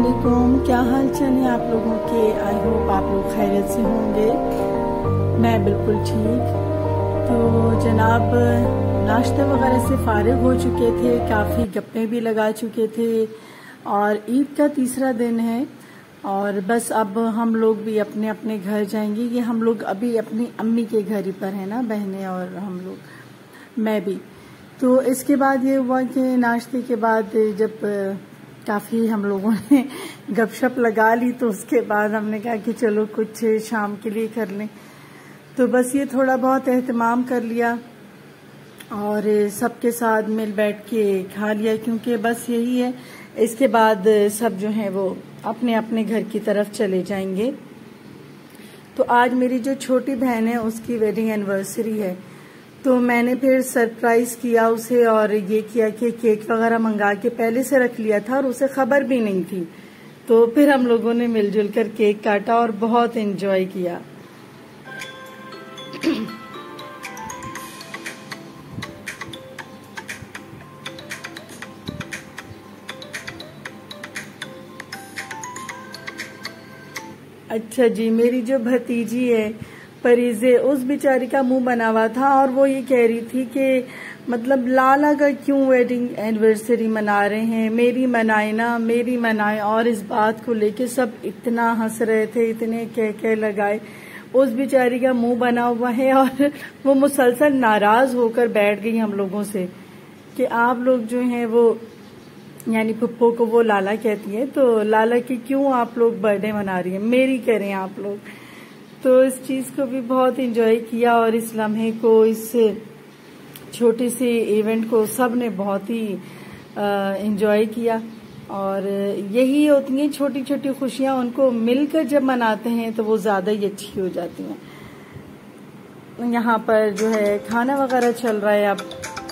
अस्सलामुअलैकुम। क्या हाल चाल है आप लोगों के? आई होप आप लोग खैरियत से होंगे। मैं बिल्कुल ठीक। तो जनाब, नाश्ते वगैरह से फारिग हो चुके थे, काफ़ी गप्पे भी लगा चुके थे और ईद का तीसरा दिन है और बस अब हम लोग भी अपने अपने घर जाएंगे। ये हम लोग अभी अपनी अम्मी के घर ही पर है ना, बहनें और हम लोग, मैं भी। तो इसके बाद ये हुआ कि नाश्ते के बाद जब काफ़ी हम लोगों ने गपशप लगा ली तो उसके बाद हमने कहा कि चलो कुछ शाम के लिए कर लें। तो बस ये थोड़ा बहुत एहतमाम कर लिया और सबके साथ मिल बैठ के खा लिया, क्योंकि बस यही है। इसके बाद सब जो हैं वो अपने अपने घर की तरफ चले जाएंगे। तो आज मेरी जो छोटी बहन है उसकी वेडिंग एनिवर्सरी है, तो मैंने फिर सरप्राइज किया उसे और ये किया कि केक वगैरह मंगा के पहले से रख लिया था और उसे खबर भी नहीं थी। तो फिर हम लोगों ने मिलजुल कर केक काटा और बहुत एंजॉय किया। अच्छा जी, मेरी जो भतीजी है परीजे, उस बेचारी का मुंह बना हुआ था और वो ये कह रही थी कि मतलब लाला का क्यों वेडिंग एनिवर्सरी मना रहे हैं, मेरी मनाए ना, मेरी मनाए। और इस बात को लेके सब इतना हंस रहे थे, इतने कह लगाए। उस बेचारी का मुंह बना हुआ है और वो मुसलसल नाराज होकर बैठ गई हम लोगों से कि आप लोग जो हैं वो, यानी पप्पो को वो लाला कहती है, तो लाला की क्यों आप लोग बर्थडे मना रही हैं, मेरी करें आप लोग। तो इस चीज को भी बहुत एंजॉय किया और इस लम्हे को, इस छोटे से इवेंट को सब ने बहुत ही एंजॉय किया। और यही होती हैं छोटी छोटी खुशियां, उनको मिलकर जब मनाते हैं तो वो ज्यादा ही अच्छी हो जाती हैं। यहाँ पर जो है खाना वगैरह चल रहा है अब।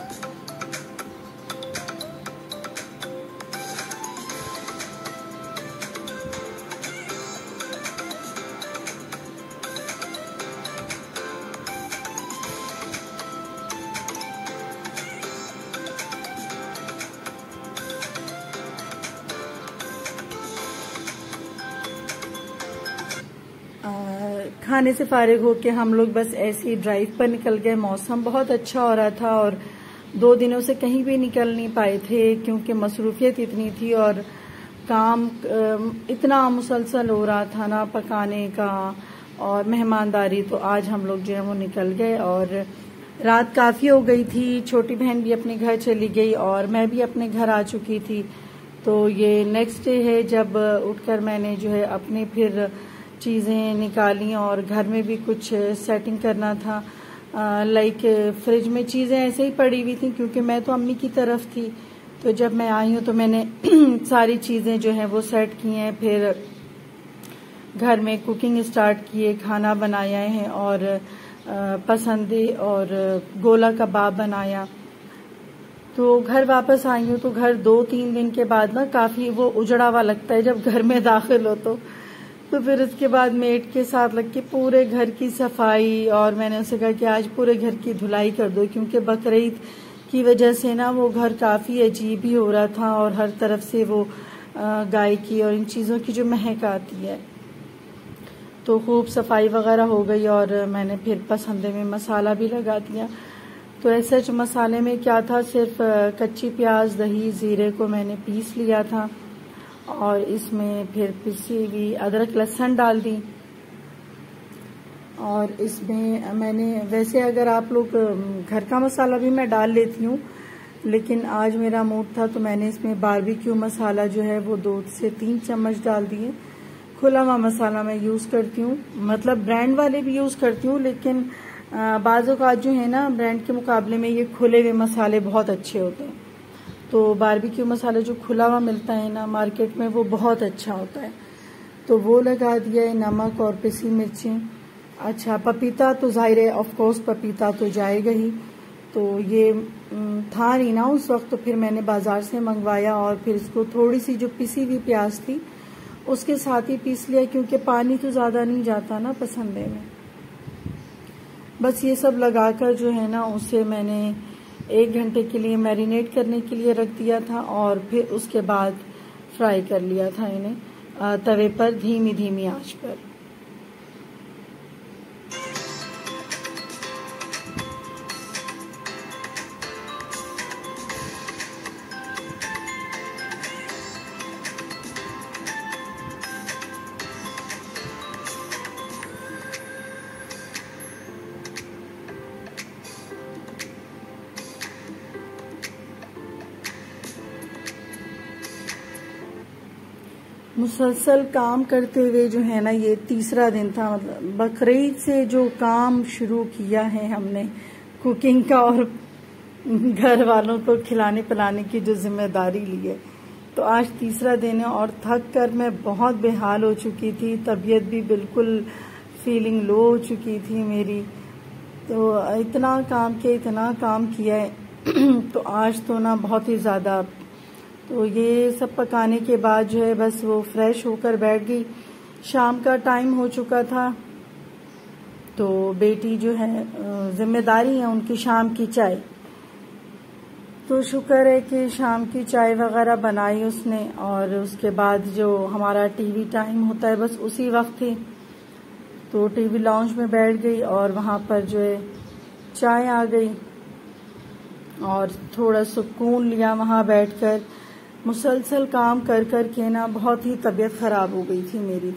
खाने से फारिग होके हम लोग बस ऐसे ही ड्राइव पर निकल गए। मौसम बहुत अच्छा हो रहा था और 2 दिनों से कहीं भी निकल नहीं पाए थे, क्योंकि मसरूफियत इतनी थी और काम इतना मुसलसल हो रहा था ना, पकाने का और मेहमानदारी। तो आज हम लोग जो है वो निकल गए और रात काफ़ी हो गई थी। छोटी बहन भी अपने घर चली गई और मैं भी अपने घर आ चुकी थी। तो ये नेक्स्ट डे है जब उठकर मैंने जो है अपने फिर चीज़ें निकाली और घर में भी कुछ सेटिंग करना था। लाइक फ्रिज में चीज़ें ऐसे ही पड़ी हुई थी, क्योंकि मैं तो अम्मी की तरफ थी। तो जब मैं आई हूँ तो मैंने सारी चीज़ें जो हैं वो सेट की हैं। फिर घर में कुकिंग स्टार्ट किए, खाना बनाया है और पसंदे और गोला कबाब बनाया। तो घर वापस आई हूँ तो घर 2-3 दिन के बाद ना काफ़ी वो उजड़ा हुआ लगता है जब घर में दाखिल हो। तो फिर उसके बाद मेड के साथ लग के पूरे घर की सफाई, और मैंने उसे कहा कि आज पूरे घर की धुलाई कर दो, क्योंकि बकरीद की वजह से ना वो घर काफ़ी अजीब ही हो रहा था और हर तरफ से वो गाय की और इन चीज़ों की जो महक आती है। तो खूब सफाई वगैरह हो गई और मैंने फिर पसंदे में मसाला भी लगा दिया। तो ऐसे जो मसाले में क्या था, सिर्फ कच्ची प्याज, दही, ज़ीरे को मैंने पीस लिया था और इसमें फिर पिसी हुई अदरक लहसुन डाल दी। और इसमें मैंने, वैसे अगर आप लोग घर का मसाला भी मैं डाल लेती हूँ, लेकिन आज मेरा मूड था तो मैंने इसमें बारबेक्यू मसाला जो है वो 2 से 3 चम्मच डाल दिए। खुला हुआ मसाला मैं यूज़ करती हूँ, मतलब ब्रांड वाले भी यूज़ करती हूँ, लेकिन बाज़ों का जो है ना ब्रांड के मुकाबले में ये खुले हुए मसाले बहुत अच्छे होते हैं। तो बारबेक्यू मसाला जो खुला हुआ मिलता है ना मार्केट में, वो बहुत अच्छा होता है। तो वो लगा दिया है, नमक और पिसी मिर्चें। अच्छा, पपीता तो ज़ाहिर है, ऑफ कोर्स पपीता तो जाएगा ही। तो ये था नहीं ना उस वक्त, तो फिर मैंने बाजार से मंगवाया और फिर इसको थोड़ी सी जो पिसी हुई प्याज थी उसके साथ ही पीस लिया, क्योंकि पानी तो ज़्यादा नहीं जाता ना पसंदे में। बस ये सब लगाकर जो है ना उसे मैंने 1 घंटे के लिए मैरिनेट करने के लिए रख दिया था और फिर उसके बाद फ्राई कर लिया था इन्हें तवे पर धीमी धीमी आंच पर। मुसलसल काम करते हुए जो है ना, ये तीसरा दिन था। मतलब बकरीद से जो काम शुरू किया है हमने कुकिंग का और घर वालों को खिलाने पिलाने की जो जिम्मेदारी ली है, तो आज तीसरा दिन है और थक कर मैं बहुत बेहाल हो चुकी थी। तबीयत भी बिल्कुल फीलिंग लो हो चुकी थी मेरी। तो इतना काम किया है तो आज तो ना बहुत ही ज्यादा। तो ये सब पकाने के बाद जो है बस वो फ्रेश होकर बैठ गई। शाम का टाइम हो चुका था, तो बेटी जो है जिम्मेदारी है उनकी शाम की चाय। तो शुक्र है कि शाम की चाय वगैरह बनाई उसने, और उसके बाद जो हमारा टीवी टाइम होता है बस उसी वक्त ही तो टीवी लाउंज में बैठ गई और वहां पर जो है चाय आ गई और थोड़ा सुकून लिया वहां बैठकर। मुसलसल काम कर कर के ना बहुत ही तबीयत खराब हो गई थी मेरी।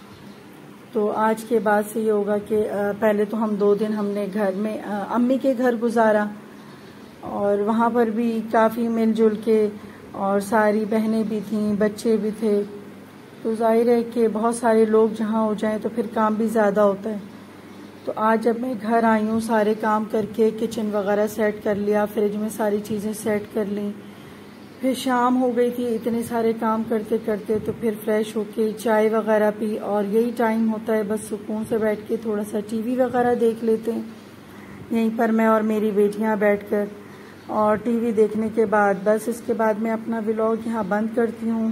तो आज के बाद से ये होगा कि पहले तो हम 2 दिन हमने घर में अम्मी के घर गुजारा, और वहां पर भी काफी मिलजुल के, और सारी बहनें भी थीं, बच्चे भी थे। तो जाहिर है कि बहुत सारे लोग जहां हो जाएं तो फिर काम भी ज्यादा होता है। तो आज जब मैं घर आई हूँ, सारे काम करके किचन वगैरह सेट कर लिया, फ्रिज में सारी चीजें सेट कर ली, फिर शाम हो गई थी इतने सारे काम करते करते। तो फिर फ्रेश होके चाय वगैरह पी, और यही टाइम होता है बस सुकून से बैठ के थोड़ा सा टीवी वगैरह देख लेते हैं यहीं पर मैं और मेरी बेटियां बैठकर। और टीवी देखने के बाद बस इसके बाद मैं अपना व्लॉग यहाँ बंद करती हूँ।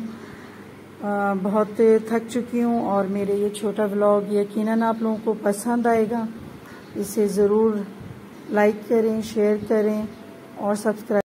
बहुत थक चुकी हूँ, और मेरे ये छोटा व्लॉग यकीनन आप लोगों को पसंद आएगा। इसे ज़रूर लाइक करें, शेयर करें और सब्सक्राइब